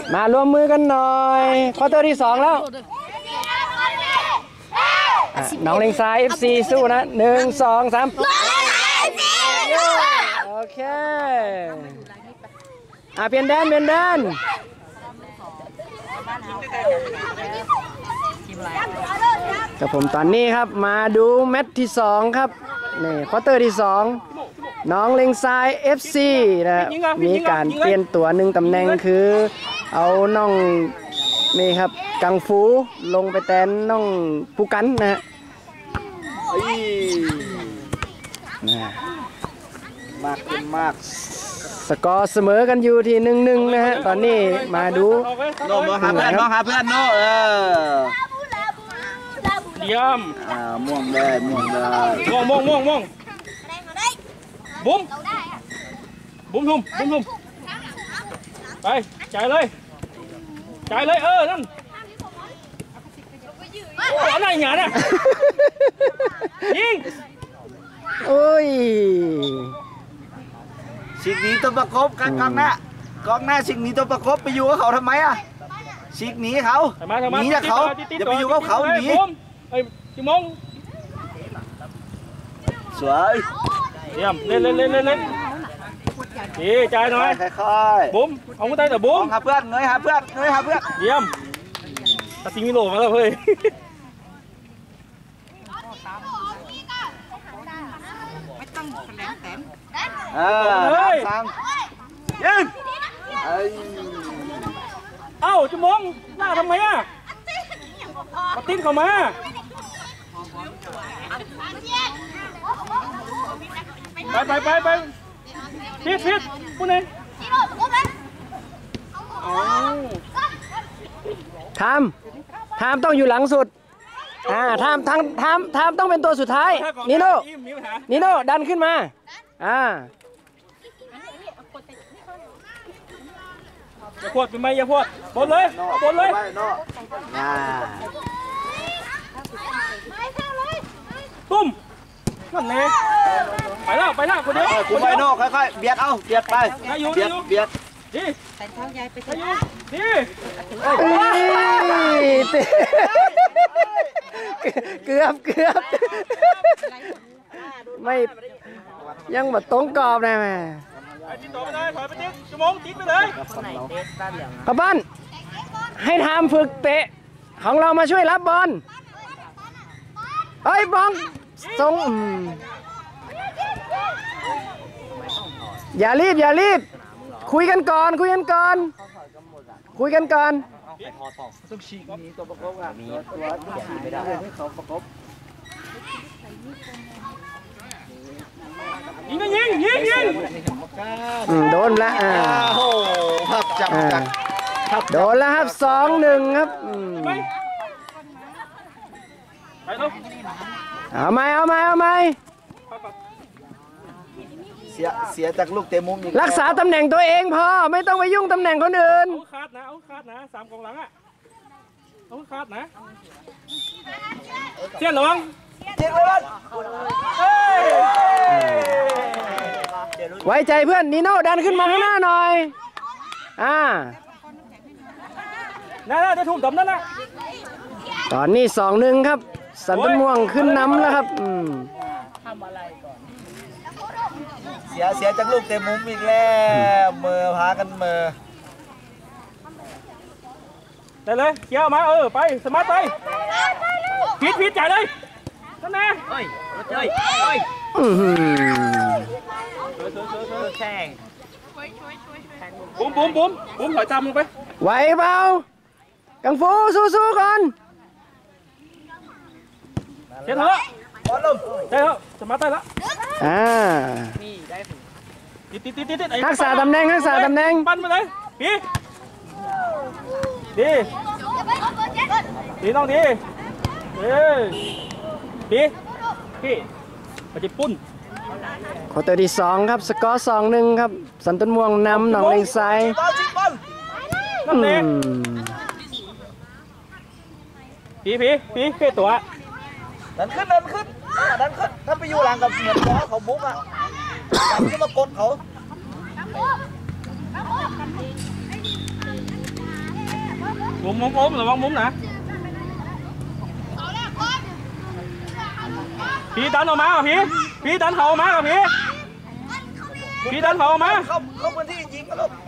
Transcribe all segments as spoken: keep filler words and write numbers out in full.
มารวมมือกันหน่อยควอเตอร์ที่สองแล้วน้องเลงซ้าย เอฟ ซี สู้นะหนึ่งสองสามโอเคอ่ะเปลี่ยนแดนเปลี่ยนแดนกับผมตอนนี้ครับมาดูแมตช์ที่สองครับนี่ควอเตอร์ที่สองน้องเลงซ้าย เอฟ ซี นะมีการเปลี่ยนตัวหนึ่งตำแหน่งคือเอาน้องนี่ครับกังฟูลงไปแทนน้องผู้กันนะฮะมากขึ้นมากสกอร์เสมอกันอยู่ที่หนึ่งหนึ่งนะฮะตอนนี้มาดูโน้มหาเพื่อนน้องหาเพื่อนโน้เออเยี่ยมอ่าม่วงได้ม่วงได้ม่วงม่วงม่วงม่วงบุ้มบุ้มทุ่มบุ้มทุ่มไปจ่ายเลยจ่ายเลยเออนั่นโอ้อะไรอย่างเงี้ยนะยิงโอ้ยสิ่งนี้ต้องประกบกันกองหน้ากองหน้าสิ่งนี้ต้องประกบไปอยู่กับเขาทำไมอ่ะสิ่งหนีเขาหนีจากเขาอย่าไปอยู่กับเขาหนีไอ้จิมงสวยเยี่ยมเล่นเล่นเล่นเล่นเล่นดีใจหน่อยค่อยบุ้มเอามือใต้แต่บุ้มหาเพื่อนเงยหาเพื่อนเงยหาเพื่อนเยี่ยมตัดสิงมิโลมาแล้วเฮ้ยไม่ต้องแสดงแสงเออสั่งยิงเอ้าจิมงหน้าทำไมอ่ะมาติ้นเข้ามาไปไปไปไปพิษพิษพูดเองทำทำต้องอยู่หลังสุดอ่าทำทำทำทำต้องเป็นตัวสุดท้ายนิโน่นิโน่ดันขึ้นมาอ่าอย่าพวดเป็นไหมอย่าพวดบนเลยบนเลยตุ้มนั่นไงไปแล้วไปแล้วคนเดียวคุณไปโน่ค่อยๆเบียดเอาเบียดไปเบียดเบียดดีแต่เท้ายายไปดีดีเกือบเกือบไม่ยังแบบตรงกรอบเลยแม่ติดต่อไปเลยถอยไปติ๊กชั่วโมงติดไปเลยขบ้านให้ทำฝึกเตะของเรามาช่วยรับบอลเฮ้ยบอลทรงอย่ารีบอย่ารีบคุยกันก่อนคุยกันก่อนคุยกันก่อนต้องฉีกนี้ตัวประกบอ่ะมีตัวฉีกไม่ได้ให้เขาประกบยิงก็ยิงยิงยิงโดนแล้วอ่าโอ้ภาพจับโดนแล้วครับสองหนึ่งครับเอาไหมเอาไหมเอาไหมเสียเสียจากลูกเตะมุมอีกรักษาตำแหน่งตัวเองพอไม่ต้องไปยุ่งตำแหน่งคนอื่นเอาคาดนะเอาคาดนะสามกองหลังอ่ะเอาคาดนะเสียนระวังเจ็บเลยไว้ใจเพื่อนนีโน่ดันขึ้นมาข้างหน้าหน่อยอ่านั่นจะทุ่มต่ำนั่นนะตอนนี้สองหนึ่งครับสันต้นม่วงขึ้นน้ำแล้วครับทำอะไรก่อนเสียเสียจากลูกเตะมุมอีกแล้วเมื่อพากันเมื่อได้เลยเกี่ยวมาเออไปสมาร์ทไปพิษพิษจ่ายเลยนั่นแน่เฮ้ยเฮ้ยเฮ้ยแข่งบุ้มบุ้มบุ้มบุ้มถอยตามลงไปไหวเปล่ากังฟูสู้ๆก่อนเสร็จแล้วได้แล้วสมาร์ทได้แล้วอ่าติดติดติดติดรักษาตำแหน่งรักษาตำแหน่งปั้นไปเลยพี่ดีดีน้องดีเอ้ยพี่พี่ปฏิปุ้นควอเตอร์ที่สองครับสกอร์สองหนึ่งครับสันต้นม่วงนำหนองเลงซ้ายนั่นเองพี่พี่พี่เพื่อตัวดันขึ้นดันขึ้นดันขึ้นถ้าไปอยู่หลังกับเหมือนล้อเขาบุ๊กอ่ะดันขึ้นมากดเขามุมมุมมุมระวังมุมนะพี่ดันออกมากับพี่พี่ดันเขาออกมากับพี่พี่ดันเขาออกมาเข้าเข้าพื้นที่ยิงกันลูก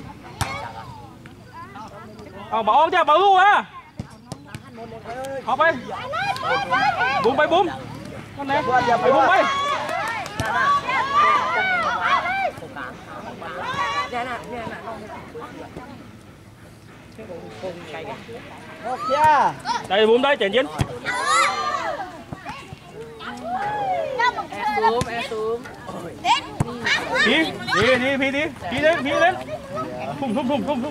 เอาบอลจ้ะบอลลูกอะเอาไปบุ้มไปบุ้มนั่นแหละไปบุ้มไปโอเคได้บุ้มได้เจ๋งเย็นพี่พี่พี่พี่พี่พี่เล่นพี่เล่นทุ่มทุ่มทุ่มทุ่มทุ่ม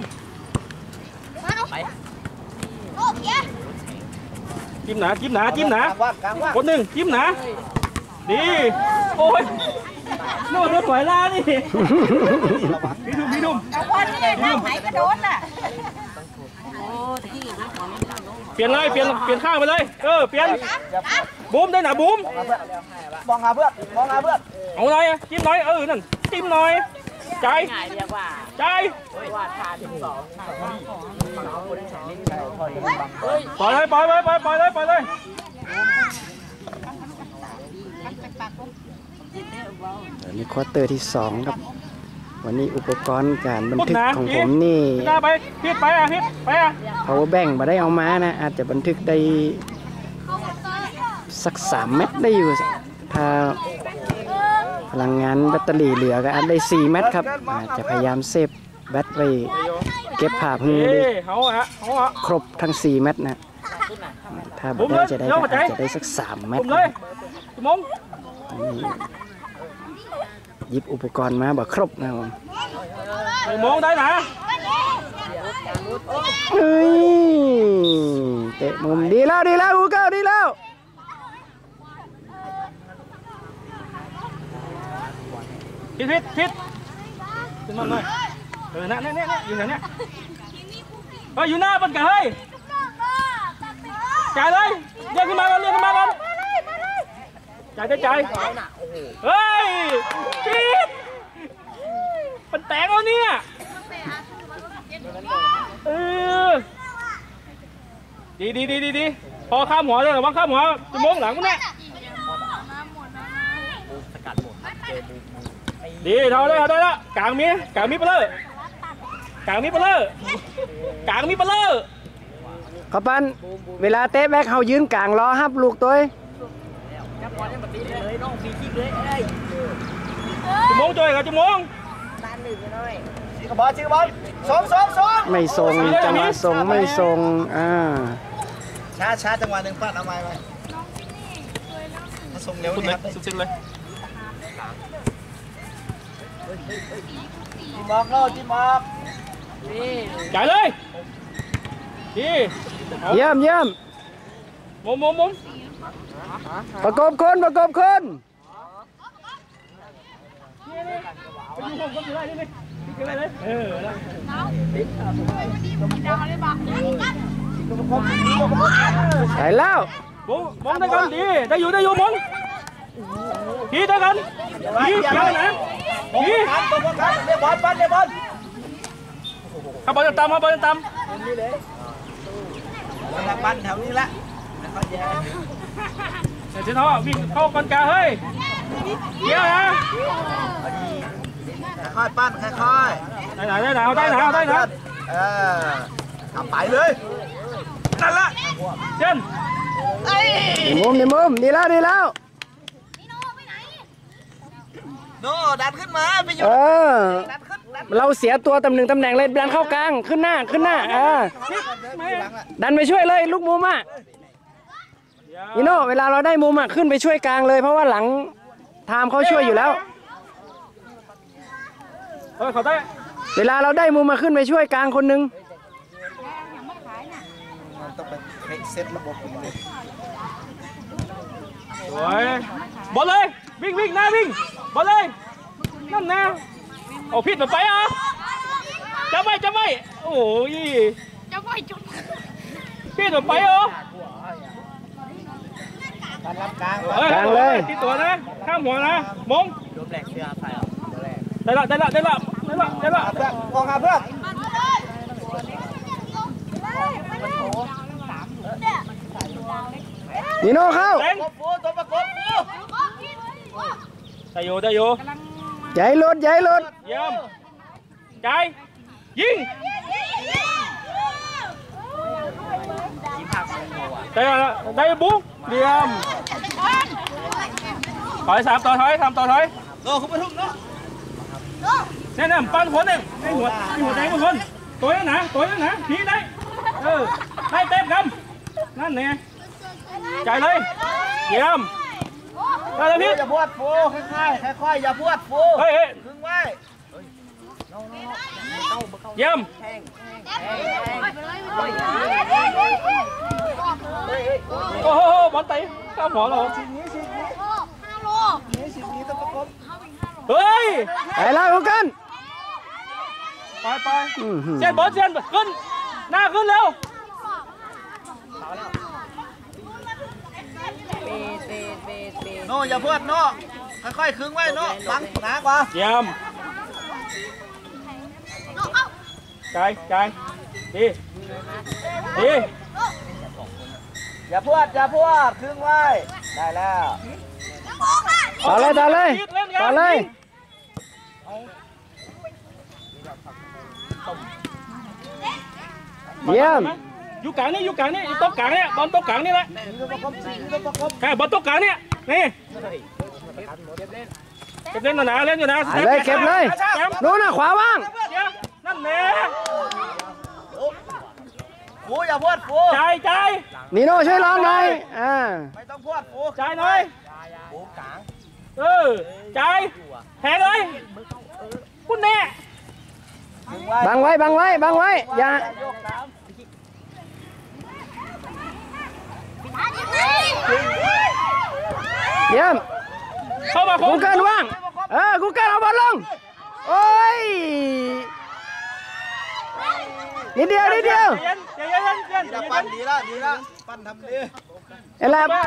จิ้มหนาจิ้มหนาจิ้มหนาคนหนึ่งจิ้มหนาดีโอ้ยโน่นรถถอยล่านี่พี่ทุ่มพี่ทุ่มเอาวันนี้ข้าวไหนก็โดนน่ะเปลี่ยนเลยเปลี่ยนเปลี่ยนข้างไปเลยเออเปลี่ยนบูมได้หนาบูมมองหาเพื่อนมองหาเพื่อนเอาหน่อยจิ้มหน่อยเออนั่นจิ้มหน่อยใจใจปล่อยเลยปล่อยเลยปล่อยปล่อยเลยปล่อยเลยอันนี้ควอเตอร์ที่สองครับวันนี้อุปกรณ์การบันทึกของผมนี่ไปฮิตไปอ่ะฮิตไปอ่ะ power bank มาได้เอามานะอาจจะบันทึกได้สักสามเมตรได้อยู่ถ้าพลังงานแบตเตอรี่เหลือก็อาจได้สี่เมตรครับอาจจะพยายามเซฟแบตไว้เก็บภาพให้ได้ครบทั้งสี่เมตรนะถ้าบัตได้จะได้อาจจะได้สักสามเมตรหยิบอุปกรณ์มาแบบครบนะผมมองได้นะเฮ้ยเตะมุมดีแล้วดีแล้วอูเก้าดีแล้วพิษพิษพิษขึ้นมาหน่อยเออเนี่ยเนี่ยเนี่ยอยู่ไหนเนี่ยเฮ้ยอยู่หน้าปันกะเฮ้ยจ่ายเลยเรียกขึ้นมาก่อนเรียกขึ้นมาก่อนจ่ายได้จ่ายเฮ้ยพิษมันแตกแล้วเนี่ยเออดีดีดีดีดีพอข้ามหัวเลยระวังข้ามหัวจะมองหลังมันเนี่ยดีเท่าได้เท่าได้ละกลางมีกลางมีไปเลยกลางมีไปเลยกลางมีไปเลยขปันเวลาเตะแบ็คเขายืนกลางล้อฮับลูกตัวจะมองจ่อยกับจะมองชื่อกระบอกชื่อกระบอกสองสองสองไม่ทรงจังหวะทรงไม่ทรงอ่าช้าช้าจังหวะหนึ่งปั้นเอาไม้ไปถ้าทรงเร็วนี่ครับสุดๆเลยจีมอกเข้าจีมอกจ่ายเลยดีเยี่ยมเยี่ยมมุมมุมมุมประกบคนประกบคนใส่แล้วมุมมองได้กันดีได้อยู่ได้อยู่มองดีได้กันดีเกี่ยวนะดีเรียบอลปั้นเรียบบอลขับบอลตามขับบอลตามปั้นแถวนี้ละเดี๋ยวเจ้าวิ่งเข้ากันกาเฮ้ยเกี่ยวนะค่อยปั้นค่อยได้หนาได้หนาได้หนาได้หนาเออทำไปเลยนั่นละเช่นมุมนี่มุมดีแล้วดีแล้วโน่ดันขึ้นมาไปอยู่เออเราเสียตัวตำแหน่งตำแหน่งเลยดันเข้ากลางขึ้นหน้าขึ้นหน้าเออดันไปช่วยเลยลูกมุมอ่ะนี่โน่เวลาเราได้มุมอ่ะขึ้นไปช่วยกลางเลยเพราะว่าหลังไทม์เขาช่วยอยู่แล้วเออเขาได้เวลาเราได้มุมมาขึ้นไปช่วยกลางคนนึงต้องไปเซ็ตระบบเลยสวยบอลเลยวิ่งวิ่งหน้าวิ่งบอลเลยนั่นนะโอ้ผิดแบบไปอ่ะจะไม่จะไม่โอ้ยจะไม่จุดผิดแบบไปเหรอการรับกลางกลางเลยที่ตัวนะข้ามหัวนะมงได้ละได้ละได้ละได้ละได้ละเพื่อนมองหาเพื่อนนิโน่เข้าเต็งฟูตัวประกบฟูได้อยู่ได้อยู่ใหญ่หลุดใหญ่หลุดเยี่ยมใจยิงได้แล้วได้บุ๊กเยี่ยมถอยสามต่อถอยสามต่อถอยโน่คุณไปทุ่งเนาะแน่นอนปั้นหัวหนึ่งให้หัวให้หัวแดงทุกคนตัวนั้นนะตัวนั้นนะพีได้เออได้เต็มคำนั่นไงใจเลยเยี่ยมได้แล้วพี่อย่าพวดฟูค่อยๆค่อยๆอย่าพวดฟูเฮ้ยคึงไว้เยี่ยมโอ้โหบอลตีข้ามหัวเราเฮ้ยไปแล้วกูกันไปไปเซียนบอลเซียนขึ้นหน้าขึ้นเร็วโน่อย่าพวดโน่ค่อยๆคึงไว้โน่บังหนากว่าเยี่ยมใจใจดีดีอย่าพวดอย่าพวดคึงไว้ได้แล้วต่อเลยต่อเลยต่อเลยเยี่ยมอยู่กลางนี่อยู่กลางนี่โต๊ะกลางเนี่ยบอลโต๊ะกลางนี่แหละแค่บอลโต๊ะกลางเนี่ยนี่เก็บเล่นหนาเล่นอยู่นะเลยเก็บเลยนู้นน่ะขวาว่างนั่นแหละฟูอย่าพวดฟูใจใจนิโน่ช่วยร้องหน่อยอ่าไม่ต้องพวดฟูใจหน่อยเออใจแทงเลยคุณแน่คึงไว้บังไว้บังไว้บังไว้อย่าโยกน้เยี่ยมเข้ามากูเกินว่างเออกูเกินเอาบอลลงโอ้ยนิดเดียวนิดเดียวเย็นเย็นเย็นเย็นำดีละปั้นดีละดีละปั้นทำดีเอ็ลบ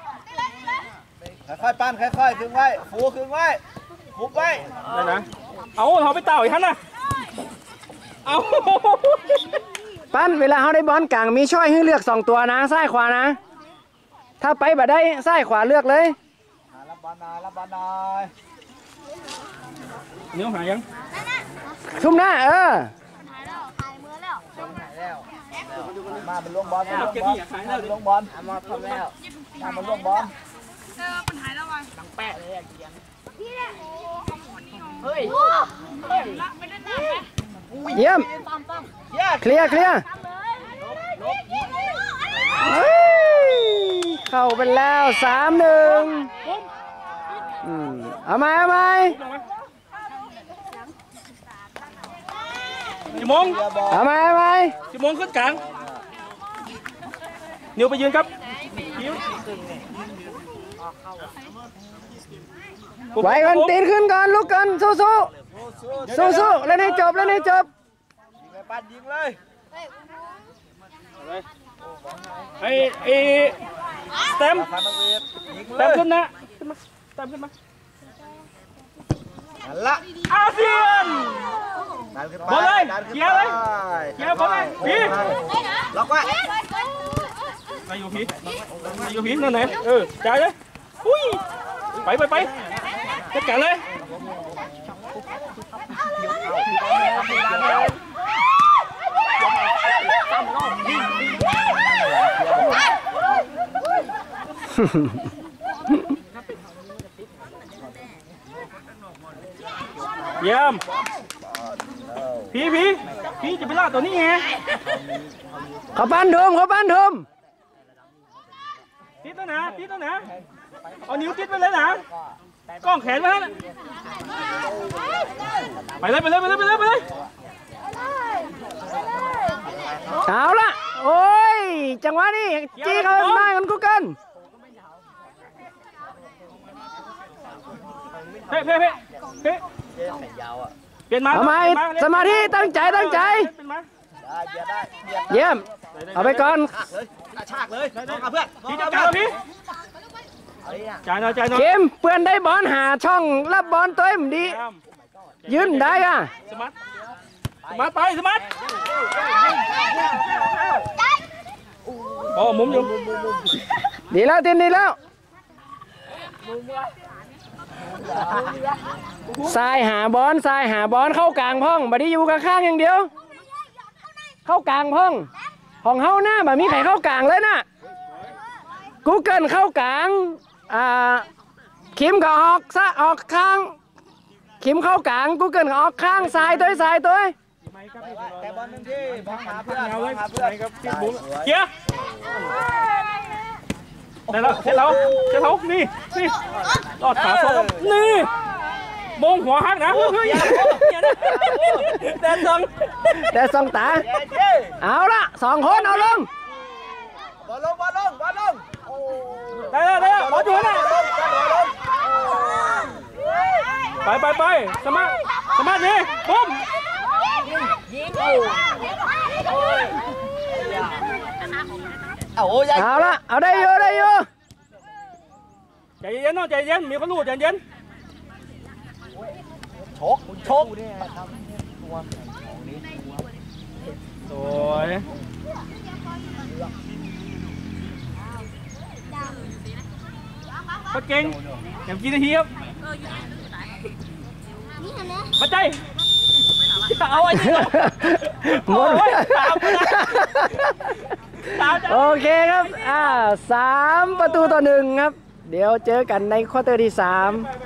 ค่อยๆปั้นค่อยๆคึงไว้ฟูคึงไว้ฟุบไว้นั่นนะเอาเขาไปเต่าอีกท่านนะเอาปั้นเวลาเขาได้บอลกลางมีช่อยให้เลือกสองตัวนะซ้ายขวานะ ถ้าไปแบบได้ซ้ายขวาเลือกเลยรับบอลหน่อยรับบอลหน่อยเนื้อหายังชุ่มหน้าเออมาเป็นล่วงบอลมาเป็นล่วงบอลมาเป็นล่วงบอลมาทำแล้วมาเป็นล่วงบอลเยี่ยมเคลียร์เคลียร์เฮ้ยเข้าไปแล้วสามหนึ่งเอาไหมเอาไหมจิมงเอาไหมเอาไหมจิมงขึ้นกลางนิวไปยืนครับนิวไหวกันตีนขึ้นก่อนลุกกันสู้สู้สู้สู้เล่นให้จบเล่นให้จบยิงเลยปั้นยิงเลยไอ้ไอ้สเต็มฟันมาเวียดยิงสเลเต็มยขึ้นนะขึ้นมาสเต็มขึ้นมาหันละอาเซียนดันขึ้นไปบอลเลยดันขึ้นเกี่ยวเลยไปเกี่ยวบอลเลยพี่ล็อกไว้ไปอยู่พี่ไปอยู่พี่นั่นไหนเออจ่ายเลยอุ้ยไปไปไปจัดการเลย เยี่ยมพี่พี่พี่จะไปล่าตัวนี้ไงเขาปั้นทุมเขาปั้นทุมติดแล้วนะติดแล้วนะเอานิ้วติดไปเลยนะกล้องแขนมาแล้วไปเลยไปเลยไปเลยไปเลยไปเลยเอาละโอ้ยจังหวะนี้จี้เขาได้กันกูเกินเพ่เพ่เพ่เพ่เปลี่ยนมาเอาไหมสมาธิตั้งใจตั้งใจได้เบียดได้เบียดเยี่ยมเอาไปก่อนเลยกระชากเลยน้องกับเพื่อนพี่จัดการพี่จ่ายหน่อยจ่ายหน่อยเกมเพื่อนได้บอลหาช่องรับบอลตัวเอ็มดี ยืนได้อะสมัตสมัตไปสมัตโอ้มุมอยู่ดีแล้วตินดีแล้วทรายหาบอลทรายหาบอลเข้ากลางพ่องบัดนี้อยู่ข้างๆอย่างเดียวเข้ากลางพ่องของเฮาหน้าแบบมีใครเข้ากลางเลยนะกูเกิลเข้ากลางอ่าคิมก็ออกซะออกข้างคิมเข้ากลางกูเกิลก็ออกข้างซ้ายตัวซ้ายตัวแต่บอลนึงที่บอลหาเพื่อนเอาเลยหาเพื่อนครับพี่บุ้งเกียร์ได้แล้วเสร็จแล้วเสร็จแล้วนี่นี่ตอดขาโซ่นี่มงหัวหักนะเฮ้ยแต่สองแต่สองตาเอาละสองคนเอาลงบอลลงบอลลงบอลลงได้แล้วได้แล้วบอลอยู่นะไปไปไปสมาร์ทสมาร์ทนี่ปุ๊บเอาโอ้ยเอาละเอาได้อยู่ได้อยู่ใจเย็นๆน้องใจเย็นมีคนรู้ใจเย็นชกชกสวยปะเก่งอย่างกี่นาทีครับปัจจัยเอาไอ้นี่หมดตามตามโอเคครับอ่าสามประตูต่อหนึ่งครับ เดี๋ยวเจอกันในควอเตอร์ที่สามไป